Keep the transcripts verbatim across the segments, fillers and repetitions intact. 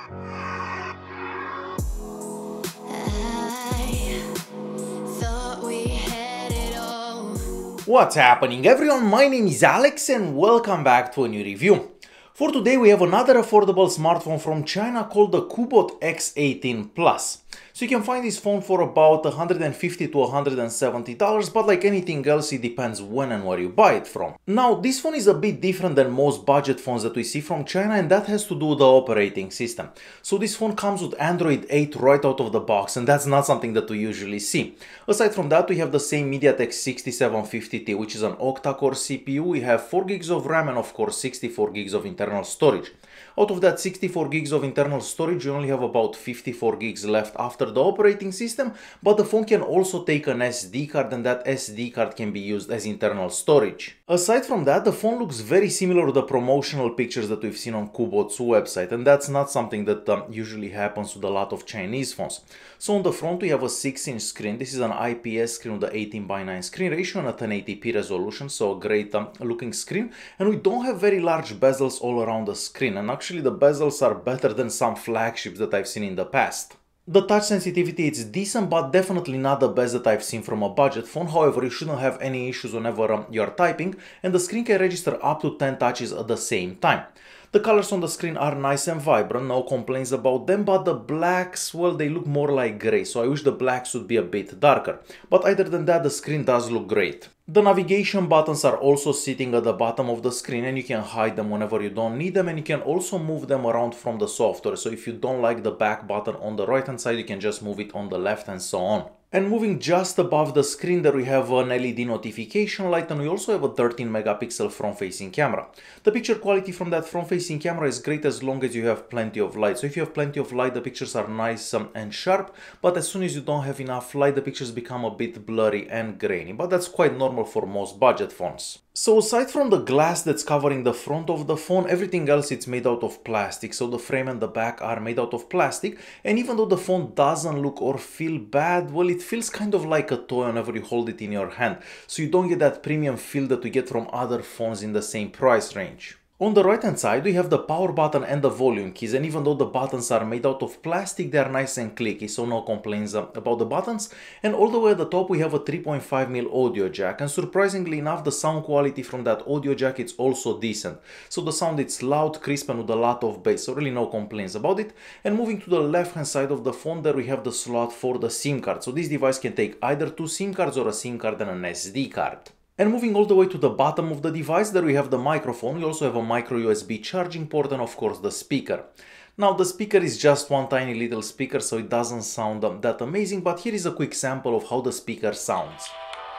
What's happening everyone, my name is Alex and welcome back to a new review. For today we have another affordable smartphone from China called the Cubot X eighteen Plus. So you can find this phone for about one hundred fifty to one hundred seventy dollars, but like anything else it depends when and where you buy it from. Now this phone is a bit different than most budget phones that we see from China, and that has to do with the operating system. So this phone comes with Android eight right out of the box, and that's not something that we usually see. Aside from that, we have the same Mtk sixty-seven fifty T, which is an octa-core C P U. We have four gigs of RAM and of course sixty-four gigs of internal storage. Out of that sixty-four gigs of internal storage, you only have about fifty-four gigs left after the operating system, but the phone can also take an S D card, and that S D card can be used as internal storage. Aside from that, the phone looks very similar to the promotional pictures that we've seen on Cubot's website, and that's not something that um, usually happens with a lot of Chinese phones. So on the front we have a six inch screen. This is an I P S screen with the eighteen by nine screen ratio and a ten eighty p resolution, so a great um, looking screen. And we don't have very large bezels all around the screen, and actually the bezels are better than some flagships that I've seen in the past. The touch sensitivity is decent, but definitely not the best that I've seen from a budget phone. However, you shouldn't have any issues whenever um, you are typing, and the screen can register up to ten touches at the same time. The colors on the screen are nice and vibrant, no complaints about them, but the blacks, well, they look more like grey, so I wish the blacks would be a bit darker. But other than that, the screen does look great. The navigation buttons are also sitting at the bottom of the screen, and you can hide them whenever you don't need them, and you can also move them around from the software. So if you don't like the back button on the right hand side, you can just move it on the left and so on. And moving just above the screen there we have an L E D notification light, and we also have a thirteen megapixel front-facing camera. The picture quality from that front-facing camera is great as long as you have plenty of light. So if you have plenty of light, the pictures are nice um, and sharp, but as soon as you don't have enough light, the pictures become a bit blurry and grainy, but that's quite normal for most budget phones. So aside from the glass that's covering the front of the phone, everything else is made out of plastic. So the frame and the back are made out of plastic, and even though the phone doesn't look or feel bad, well, it feels kind of like a toy whenever you hold it in your hand. So you don't get that premium feel that we get from other phones in the same price range. On the right hand side we have the power button and the volume keys, and even though the buttons are made out of plastic, they are nice and clicky, so no complaints about the buttons. And all the way at the top we have a three point five millimeter audio jack, and surprisingly enough the sound quality from that audio jack is also decent. So the sound is loud, crisp and with a lot of bass, so really no complaints about it. And moving to the left hand side of the phone, there we have the slot for the SIM card. So this device can take either two SIM cards or a SIM card and an S D card. And moving all the way to the bottom of the device, there we have the microphone. We also have a micro U S B charging port and of course the speaker. Now the speaker is just one tiny little speaker, so it doesn't sound that amazing, but here is a quick sample of how the speaker sounds.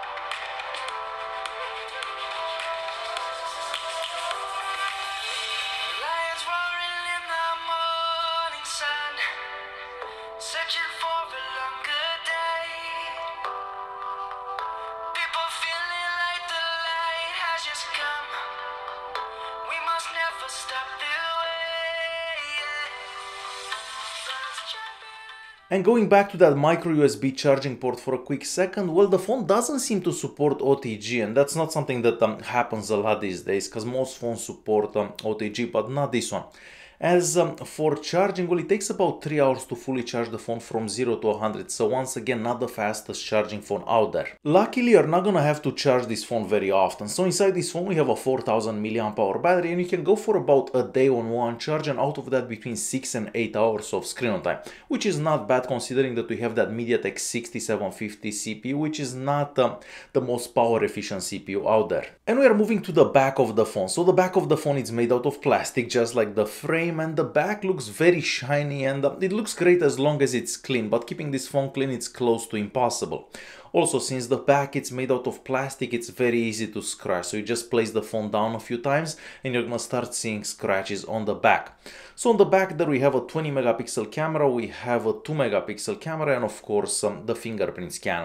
And going back to that micro U S B charging port for a quick second, well, the phone doesn't seem to support O T G, and that's not something that um, happens a lot these days, because most phones support um, O T G, but not this one. As um, for charging, well, it takes about three hours to fully charge the phone from zero to one hundred, so once again not the fastest charging phone out there. Luckily you're not gonna have to charge this phone very often, so inside this phone we have a four thousand milliamp hour battery, and you can go for about a day on one charge, and out of that between six and eight hours of screen time, which is not bad considering that we have that Mtk sixty-seven fifty C P U, which is not um, the most power efficient C P U out there. And we are moving to the back of the phone. So the back of the phone is made out of plastic just like the frame, and the back looks very shiny, and it looks great as long as it's clean, but keeping this phone clean it's close to impossible. Also, since the back is made out of plastic, it's very easy to scratch, so you just place the phone down a few times and you're gonna start seeing scratches on the back. So on the back there we have a twenty megapixel camera, we have a two megapixel camera, and of course um, the fingerprint scanner.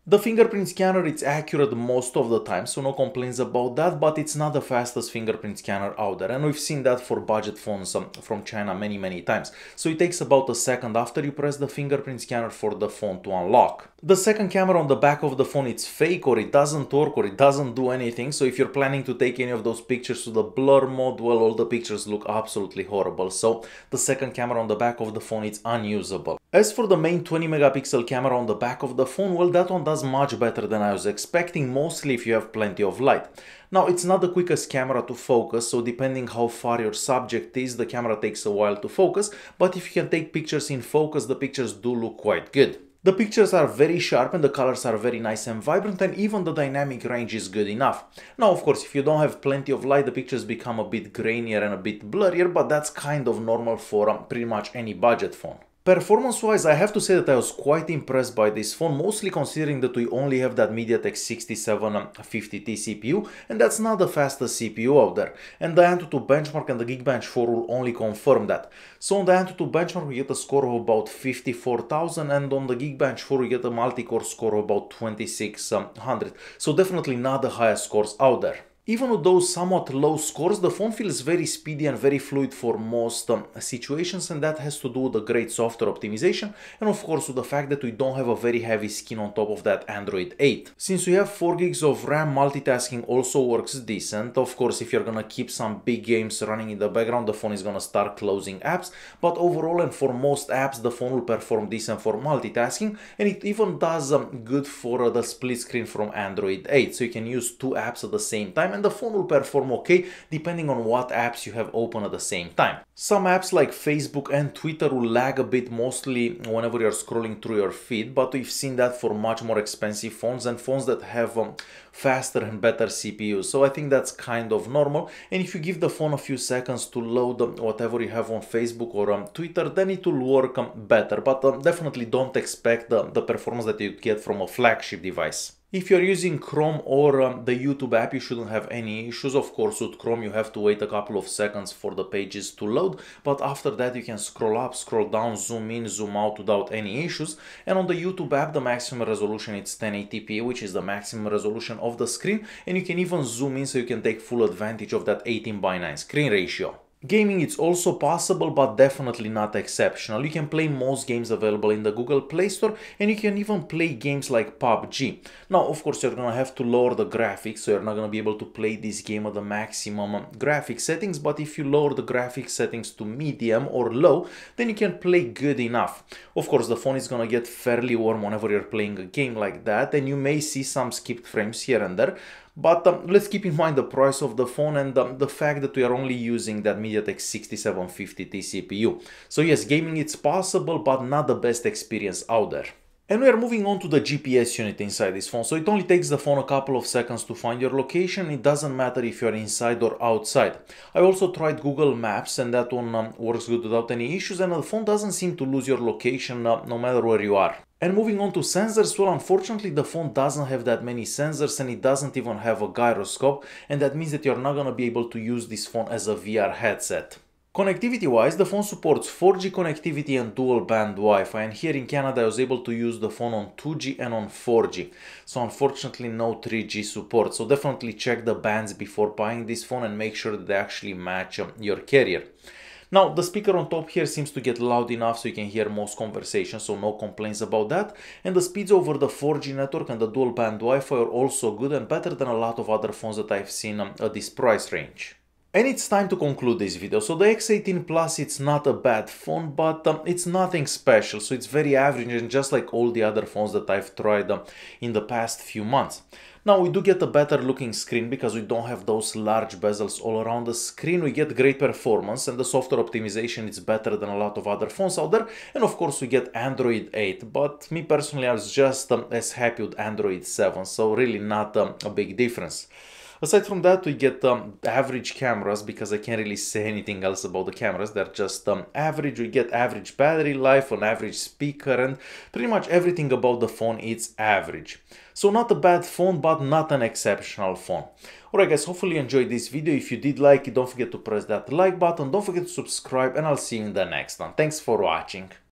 The fingerprint scanner is accurate most of the time, so no complaints about that, but it's not the fastest fingerprint scanner out there, and we've seen that for budget phones um, from China many many times. So it takes about a second after you press the fingerprint scanner for the phone to unlock. The second camera on the back of the phone, it's fake, or it doesn't work, or it doesn't do anything, so if you're planning to take any of those pictures to the blur mode, well, all the pictures look absolutely horrible, so the second camera on the back of the phone is unusable. As for the main twenty megapixel camera on the back of the phone, well, that one does much better than I was expecting, mostly if you have plenty of light. Now, it's not the quickest camera to focus, so depending how far your subject is, the camera takes a while to focus, but if you can take pictures in focus, the pictures do look quite good. The pictures are very sharp and the colors are very nice and vibrant, and even the dynamic range is good enough. Now, of course, if you don't have plenty of light, the pictures become a bit grainier and a bit blurrier, but that's kind of normal for um, pretty much any budget phone. Performance-wise, I have to say that I was quite impressed by this phone, mostly considering that we only have that Mtk sixty-seven fifty T C P U, and that's not the fastest C P U out there. And the Antutu benchmark and the Geekbench four will only confirm that. So on the Antutu benchmark we get a score of about fifty-four thousand, and on the Geekbench four we get a multi-core score of about twenty-six hundred. So definitely not the highest scores out there. Even with those somewhat low scores, the phone feels very speedy and very fluid for most um, situations, and that has to do with the great software optimization and of course with the fact that we don't have a very heavy skin on top of that Android eight. Since we have four gigs of RAM, multitasking also works decent. Of course, if you're gonna keep some big games running in the background, the phone is gonna start closing apps, but overall and for most apps, the phone will perform decent for multitasking, and it even does um, good for uh, the split screen from Android eight, so you can use two apps at the same time, and the phone will perform okay depending on what apps you have open at the same time. Some apps like Facebook and Twitter will lag a bit, mostly whenever you're scrolling through your feed, but we've seen that for much more expensive phones and phones that have um, faster and better C P Us, so I think that's kind of normal. And if you give the phone a few seconds to load um, whatever you have on Facebook or um, Twitter, then it will work um, better, but um, definitely don't expect the, the performance that you get from a flagship device. If you're using Chrome or um, the YouTube app, you shouldn't have any issues. Of course, with Chrome you have to wait a couple of seconds for the pages to load, but after that you can scroll up, scroll down, zoom in, zoom out without any issues. And on the YouTube app, the maximum resolution is ten eighty p, which is the maximum resolution of the screen, and you can even zoom in so you can take full advantage of that eighteen by nine screen ratio. Gaming is also possible, but definitely not exceptional. You can play most games available in the Google Play Store, and you can even play games like P U B G. Now, of course, you're gonna have to lower the graphics, so you're not gonna be able to play this game at the maximum graphic settings, but if you lower the graphic settings to medium or low, then you can play good enough. Of course, the phone is gonna get fairly warm whenever you're playing a game like that, and you may see some skipped frames here and there. But um, let's keep in mind the price of the phone and um, the fact that we are only using that Mtk sixty-seven fifty T C P U. So yes, gaming it's possible, but not the best experience out there. And we are moving on to the G P S unit inside this phone. So it only takes the phone a couple of seconds to find your location. It doesn't matter if you're inside or outside. I also tried Google Maps, and that one um, works good without any issues, and the phone doesn't seem to lose your location uh, no matter where you are. And moving on to sensors, well, unfortunately the phone doesn't have that many sensors, and it doesn't even have a gyroscope, and that means that you're not gonna be able to use this phone as a V R headset. Connectivity wise, the phone supports four G connectivity and dual band Wi-Fi, and here in Canada I was able to use the phone on two G and on four G. So unfortunately no three G support, so definitely check the bands before buying this phone and make sure that they actually match um, your carrier. Now, the speaker on top here seems to get loud enough so you can hear most conversations, so no complaints about that. And the speeds over the four G network and the dual band Wi-Fi are also good and better than a lot of other phones that I've seen um, at this price range. And it's time to conclude this video. So the X eighteen Plus, it's not a bad phone, but um, it's nothing special. So it's very average, and just like all the other phones that I've tried um, in the past few months. Now we do get a better looking screen because we don't have those large bezels all around the screen. We get great performance, and the software optimization is better than a lot of other phones out there. And of course we get Android eight, but me personally I was just um, as happy with Android seven, so really not um, a big difference. Aside from that, we get um, average cameras, because I can't really say anything else about the cameras. They're just um, average. We get average battery life, an average speaker, and pretty much everything about the phone is average. So not a bad phone, but not an exceptional phone. Alright guys, hopefully you enjoyed this video. If you did like it, don't forget to press that like button, don't forget to subscribe, and I'll see you in the next one. Thanks for watching.